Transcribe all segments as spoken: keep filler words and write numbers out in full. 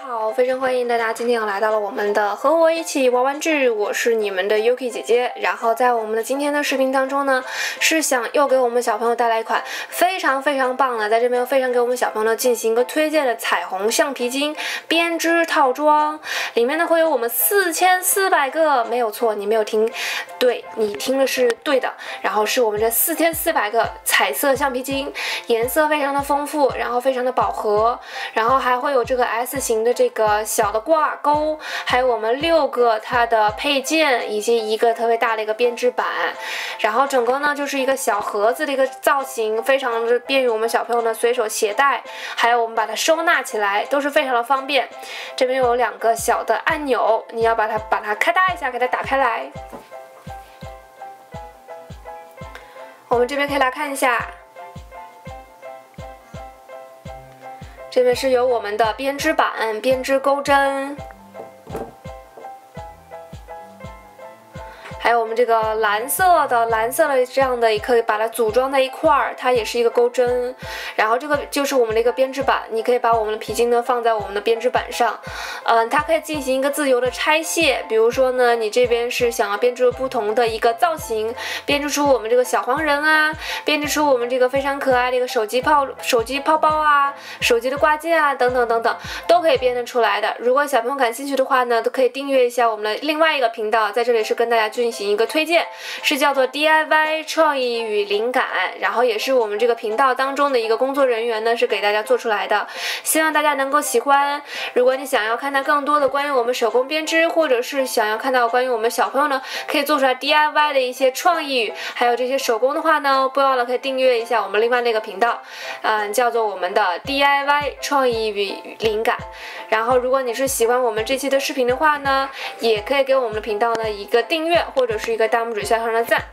好，非常欢迎大家今天又来到了我们的和我一起玩玩具，我是你们的 Yuki 姐姐。然后在我们的今天的视频当中呢，是想又给我们小朋友带来一款非常非常棒的，在这边非常给我们小朋友进行一个推荐的彩虹橡皮筋编织套装，里面呢会有我们四千四百个，没有错，你没有听对，你听的是对的。然后是我们这四千四百个彩色橡皮筋，颜色非常的丰富，然后非常的饱和，然后还会有这个 S 型的这个小的挂钩，还有我们六个它的配件，以及一个特别大的一个编织板。然后整个呢就是一个小盒子的一个造型，非常的便于我们小朋友呢随手携带，还有我们把它收纳起来都是非常的方便。这边有两个小的按钮，你要把它把它开大一下，给它打开来。我们这边可以来看一下，这边是有我们的编织板、编织钩针，还有我们这个蓝色的蓝色的这样的，也可以把它组装在一块儿，它也是一个钩针。然后这个就是我们的一个编织板，你可以把我们的皮筋呢放在我们的编织板上，嗯、呃，它可以进行一个自由的拆卸。比如说呢，你这边是想要编织不同的一个造型，编织出我们这个小黄人啊，编织出我们这个非常可爱的一个手机泡手机泡包啊，手机的挂件啊，等等等等，都可以编得出来的。如果小朋友感兴趣的话呢，都可以订阅一下我们的另外一个频道，在这里是跟大家进行一个推荐，是叫做 D I Y 创意与灵感，然后也是我们这个频道当中的一个工作人员呢，是给大家做出来的，希望大家能够喜欢。如果你想要看到更多的关于我们手工编织，或者是想要看到关于我们小朋友呢可以做出来 D I Y 的一些创意，还有这些手工的话呢，不要忘了可以订阅一下我们另外那个频道，嗯，叫做我们的 D I Y 创意与灵感。然后如果你是喜欢我们这期的视频的话呢，也可以给我们的频道呢一个订阅，或者是一个大拇指向上的赞。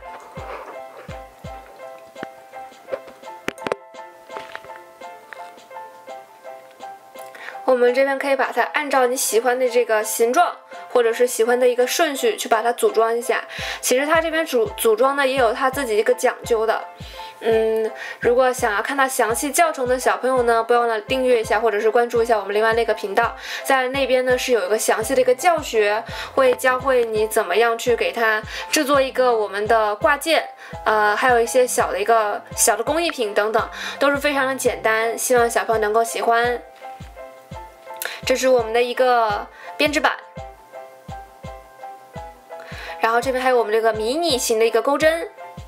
我们这边可以把它按照你喜欢的这个形状，或者是喜欢的一个顺序去把它组装一下。其实它这边组组装呢也有它自己一个讲究的。嗯，如果想要看到详细教程的小朋友呢，不要忘了订阅一下，或者是关注一下我们另外那个频道，在那边呢是有一个详细的一个教学，会教会你怎么样去给它制作一个我们的挂件，呃，还有一些小的一个小的工艺品等等，都是非常的简单，希望小朋友能够喜欢。这是我们的一个编织板，然后这边还有我们这个迷你型的一个钩针。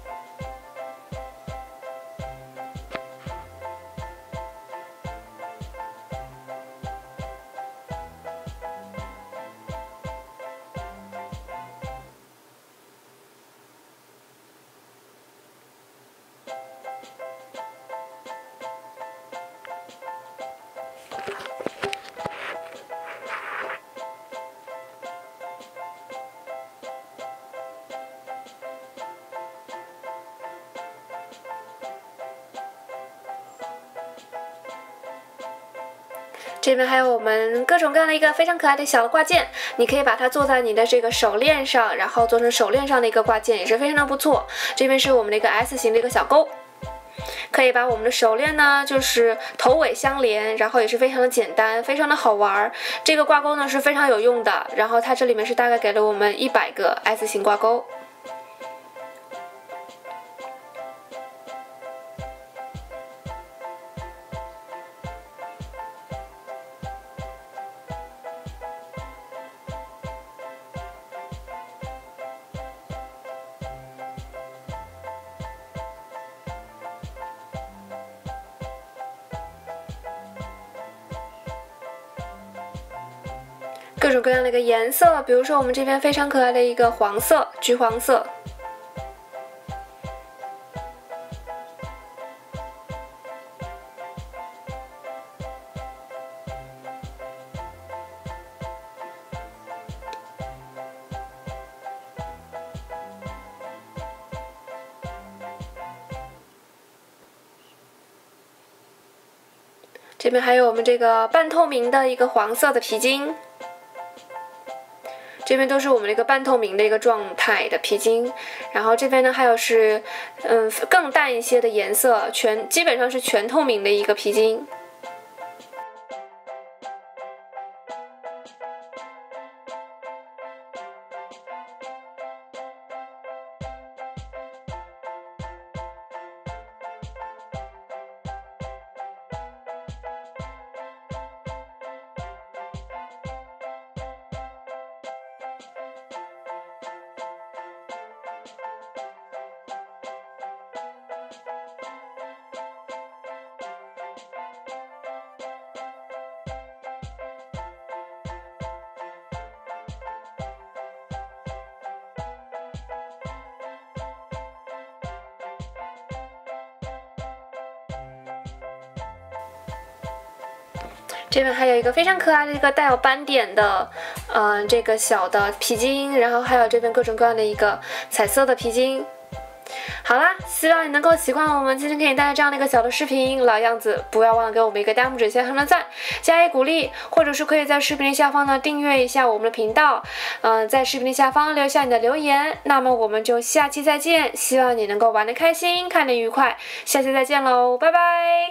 这边还有我们各种各样的一个非常可爱的小的挂件，你可以把它做在你的这个手链上，然后做成手链上的一个挂件，也是非常的不错。这边是我们的一个 S 型的一个小钩，可以把我们的手链呢就是头尾相连，然后也是非常的简单，非常的好玩。这个挂钩呢是非常有用的，然后它这里面是大概给了我们一百个 S 型挂钩。各种各样的一个颜色，比如说我们这边非常可爱的一个黄色、橘黄色。这边还有我们这个半透明的一个黄色的皮筋。这边都是我们这个半透明的一个状态的皮筋，然后这边呢还有是嗯更淡一些的颜色，全基本上是全透明的一个皮筋。 这边还有一个非常可爱的一个带有斑点的，嗯、呃，这个小的皮筋，然后还有这边各种各样的一个彩色的皮筋。好啦，希望你能够喜欢我们今天给你带来这样的一个小的视频。老样子，不要忘了给我们一个大拇指下方的赞，加以鼓励，或者是可以在视频的下方呢订阅一下我们的频道，嗯、呃，在视频的下方留下你的留言。那么我们就下期再见，希望你能够玩得开心，看得愉快，下期再见喽，拜拜。